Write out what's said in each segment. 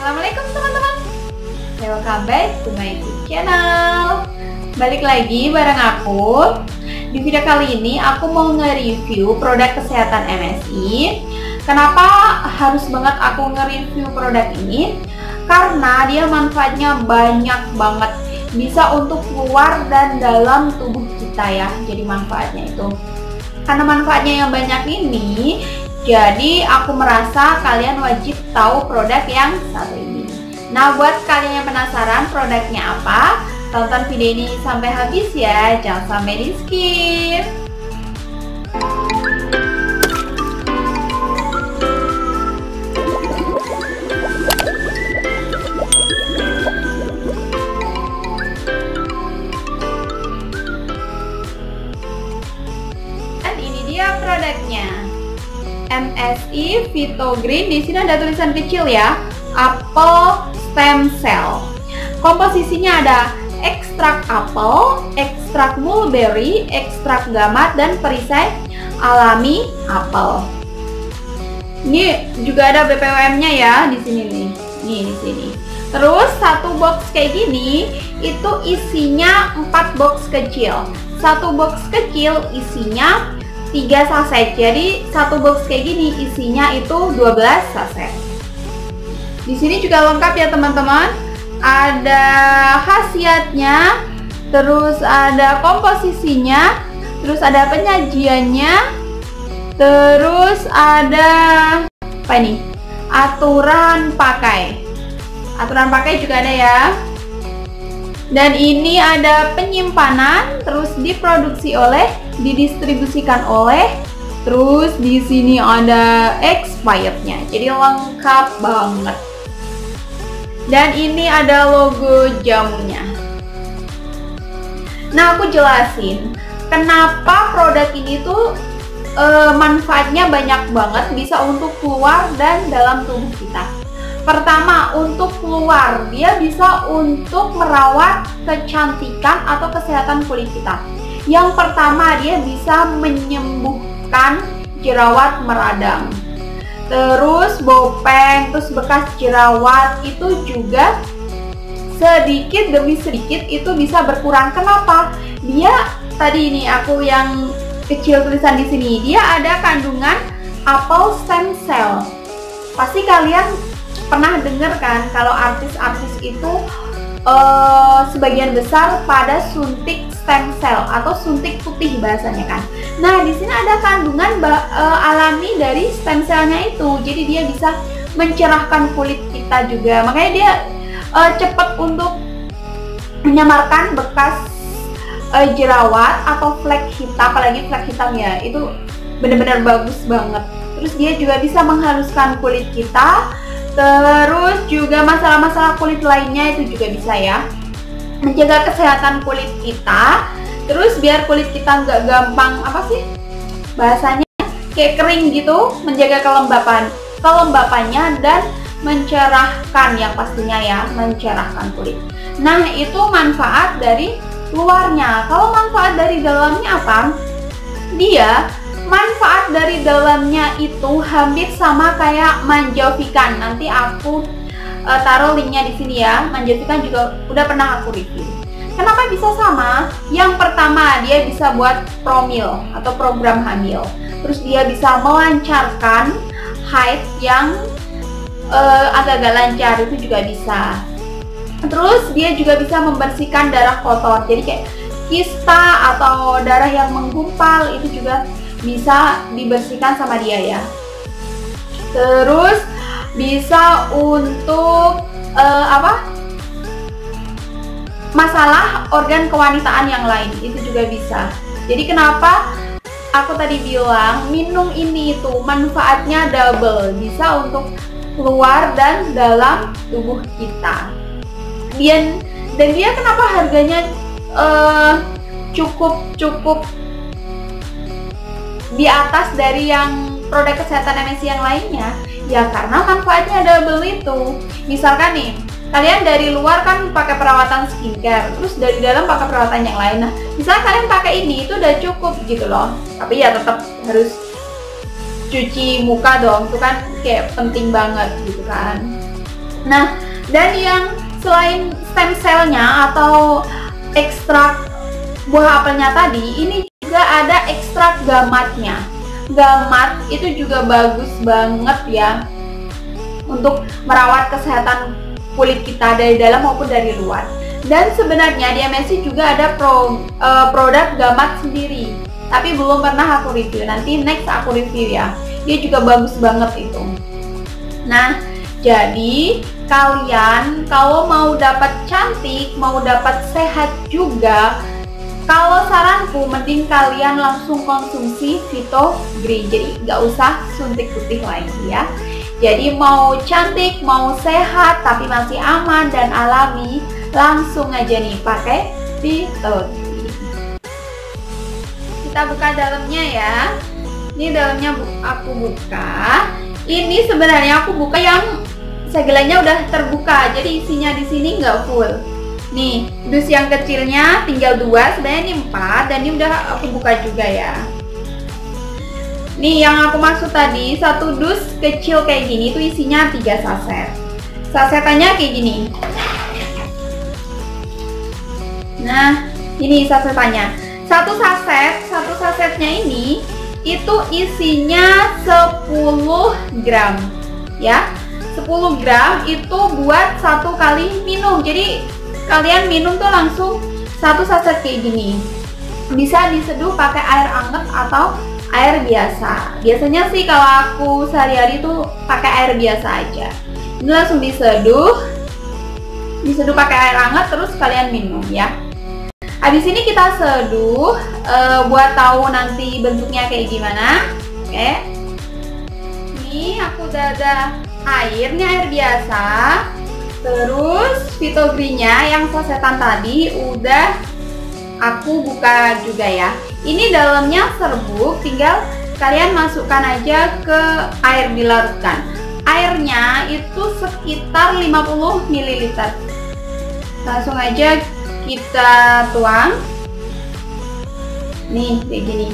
Assalamualaikum teman-teman. Welcome back to my YouTube channel. Balik lagi bareng aku. Di video kali ini aku mau nge-review produk kesehatan MSI. Kenapa harus banget aku nge-review produk ini? Karena dia manfaatnya banyak banget. Bisa untuk luar dan dalam tubuh kita ya. Jadi manfaatnya itu. Karena manfaatnya yang banyak ini, jadi aku merasa kalian wajib tahu produk yang satu ini. Nah, buat kalian yang penasaran produknya apa, tonton video ini sampai habis ya, jangan sampai di skip. Dan ini dia produknya. MSI Vitogreen. Di sini ada tulisan kecil ya, apel stem cell. Komposisinya ada ekstrak apel, ekstrak mulberry, ekstrak gamat, dan perisai alami apel. Ini juga ada BPOM-nya ya di sini nih. Nih di sini. Terus satu box kayak gini itu isinya 4 box kecil. Satu box kecil isinya 3 saset. Jadi satu box kayak gini isinya itu 12 saset. Di sini juga lengkap ya teman-teman. Ada khasiatnya, terus ada komposisinya, terus ada penyajiannya, terus ada apa ini? Aturan pakai. Aturan pakai juga ada ya. Dan ini ada penyimpanan, terus diproduksi oleh, didistribusikan oleh, terus di sini ada expirednya. Jadi lengkap banget. Dan ini ada logo jamunya. Nah, aku jelasin kenapa produk ini tuh manfaatnya banyak banget, bisa untuk keluar dan dalam tubuh kita. Pertama, untuk keluar, dia bisa untuk merawat kecantikan atau kesehatan kulit kita. Yang pertama, dia bisa menyembuhkan jerawat meradang. Terus bopeng, terus bekas jerawat itu juga sedikit demi sedikit itu bisa berkurang. Kenapa? Dia tadi ini aku yang kecil tulisan di sini, dia ada kandungan apel stem cell. Pasti kalian pernah dengar kan kalau artis-artis itu sebagian besar pada suntik stem cell atau suntik putih bahasanya kan. Nah, di sini ada kandungan alami dari stem cellnya itu. Jadi dia bisa mencerahkan kulit kita juga. Makanya dia cepat untuk menyamarkan bekas jerawat atau flek hitam, apalagi flek hitam ya. Itu benar-benar bagus banget. Terus dia juga bisa menghaluskan kulit kita. Terus juga masalah-masalah kulit lainnya itu juga bisa ya. Menjaga kesehatan kulit kita. Terus biar kulit kita nggak gampang, apa sih bahasanya, kayak kering gitu. Menjaga kelembapannya dan mencerahkan, yang pastinya ya, mencerahkan kulit. Nah, itu manfaat dari luarnya. Kalau manfaat dari dalamnya apa? Dia manfaat dari dalamnya itu hampir sama kayak Manjovikan. Nanti aku taruh linknya di sini ya. Manjovikan juga udah pernah aku review. Kenapa bisa sama? Yang pertama, dia bisa buat promil atau program hamil. Terus dia bisa melancarkan haid yang agak-agak lancar, itu juga bisa. Terus dia juga bisa membersihkan darah kotor. Jadi kayak kista atau darah yang menggumpal itu juga bisa dibersihkan sama dia ya. Terus bisa untuk masalah organ kewanitaan yang lain, itu juga bisa. Jadi kenapa aku tadi bilang minum ini itu manfaatnya double, bisa untuk luar dan dalam tubuh kita. Dan dia kenapa harganya cukup di atas dari yang produk kesehatan MSI yang lainnya? Ya karena manfaatnya double itu. Misalkan nih, kalian dari luar kan pakai perawatan skincare, terus dari dalam pakai perawatan yang lain. Nah, misalnya kalian pakai ini, itu udah cukup gitu loh. Tapi ya tetap harus cuci muka dong, itu kan kayak penting banget gitu kan. Nah, dan yang selain stem cell-nya atau ekstrak buah apelnya tadi, ini juga ada ekstrak gamatnya. Gamat itu juga bagus banget ya untuk merawat kesehatan kulit kita dari dalam maupun dari luar. Dan sebenarnya di MSC juga ada produk gamat sendiri, tapi belum pernah aku review. Nanti next aku review ya. Dia juga bagus banget itu. Nah, jadi kalian kalau mau dapat cantik, mau dapat sehat juga, kalau saranku mending kalian langsung konsumsi Vito Green. Jadi nggak usah suntik putih lagi ya. Jadi mau cantik, mau sehat tapi masih aman dan alami, langsung aja nih pakai Vito Green. Kita buka dalamnya ya. Ini dalamnya aku buka. Ini sebenarnya aku buka yang segelanya udah terbuka, jadi isinya di sini nggak full. Nih, dus yang kecilnya tinggal 2, sebenarnya ini 4, dan ini udah aku buka juga ya. Nih, yang aku maksud tadi, satu dus kecil kayak gini tuh isinya 3 saset. Sasetannya kayak gini. Nah, ini sasetannya. Satu sasetnya ini itu isinya 10 gram ya. 10 gram itu buat 1 kali minum. Jadi kalian minum tuh langsung 1 saset kayak gini. Bisa diseduh pakai air hangat atau air biasa. Biasanya sih kalau aku sehari-hari tuh pakai air biasa aja. Ini langsung diseduh pakai air hangat, terus kalian minum ya. Habis ini kita seduh buat tahu nanti bentuknya kayak gimana. Oke. Ini aku udah ada air, ini air biasa. Terus Vito Green-nya yang sasetan tadi udah aku buka juga ya. Ini dalamnya serbuk, tinggal kalian masukkan aja ke air dilarutkan. Airnya itu sekitar 50 ml. Langsung aja kita tuang. Nih kayak gini.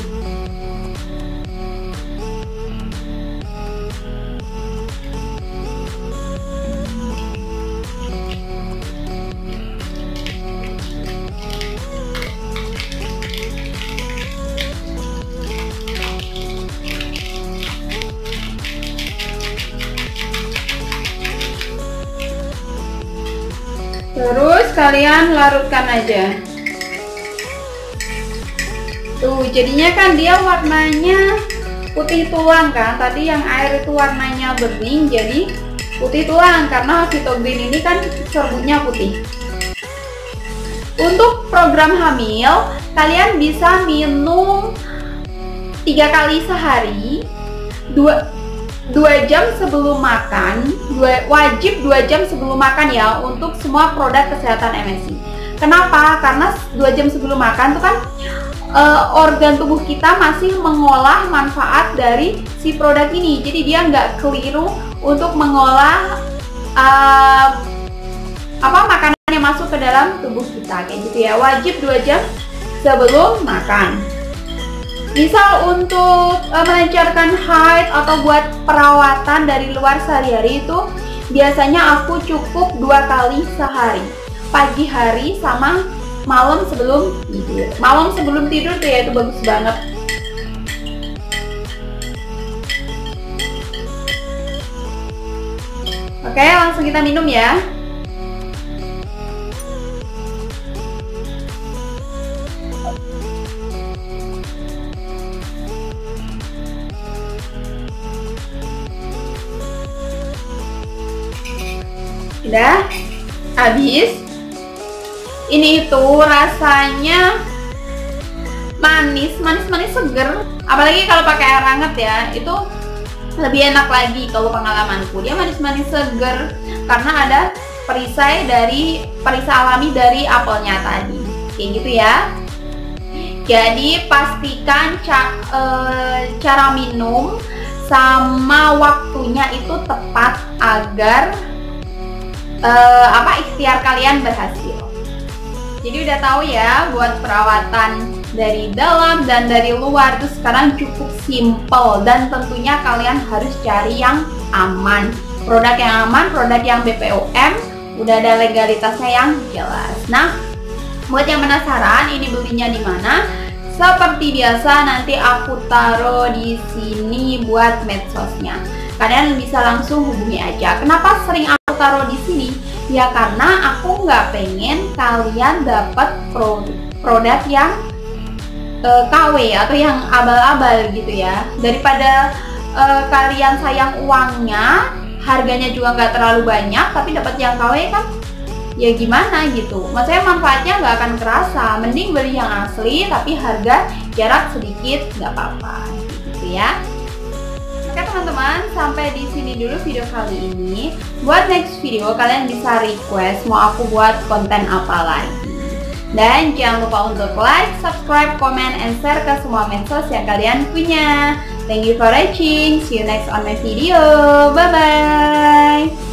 Terus kalian larutkan aja. Tuh, jadinya kan dia warnanya putih tulang kan. Tadi yang air itu warnanya bening, jadi putih tulang karena Vito Green ini kan serbuknya putih. Untuk program hamil, kalian bisa minum 3 kali sehari, 2 jam sebelum makan, wajib 2 jam sebelum makan ya untuk semua produk kesehatan MSC. Kenapa? Karena 2 jam sebelum makan tuh kan organ tubuh kita masih mengolah manfaat dari si produk ini. Jadi dia nggak keliru untuk mengolah makanan yang masuk ke dalam tubuh kita kayak gitu ya. Wajib 2 jam sebelum makan. Misal untuk melancarkan haid atau buat perawatan dari luar sehari-hari itu biasanya aku cukup 2 kali sehari, pagi hari sama malam sebelum tidur. Malam sebelum tidur tuh ya itu bagus banget. Oke, langsung kita minum ya. Udah habis. Ini itu rasanya manis seger. Apalagi kalau pakai air hangat ya, itu lebih enak lagi kalau pengalamanku. Dia manis seger karena ada perisai alami dari apelnya tadi. Kayak gitu ya. Jadi pastikan cara minum sama waktunya itu tepat agar ikhtiar kalian berhasil. Jadi udah tahu ya buat perawatan dari dalam dan dari luar itu sekarang cukup simple, dan tentunya kalian harus cari yang aman, Produk yang aman, produk yang BPOM, udah ada legalitasnya yang jelas. Nah, buat yang penasaran ini belinya di mana? Seperti biasa nanti aku taruh di sini buat medsosnya. Kalian bisa langsung hubungi aja. Kenapa sering aku taruh di sini? Ya karena aku nggak pengen kalian dapat produk yang KW atau yang abal-abal gitu ya. Daripada kalian sayang uangnya, harganya juga nggak terlalu banyak, tapi dapat yang KW kan ya gimana gitu. Maksudnya manfaatnya nggak akan kerasa. Mending beli yang asli tapi harga jarak sedikit nggak apa-apa gitu ya. Oke teman-teman, sampai di sini dulu video kali ini. Buat next video kalian bisa request mau aku buat konten apa lagi. Dan jangan lupa untuk like, subscribe, comment, and share ke semua medsos yang kalian punya. Thank you for watching. See you next on my video. Bye bye.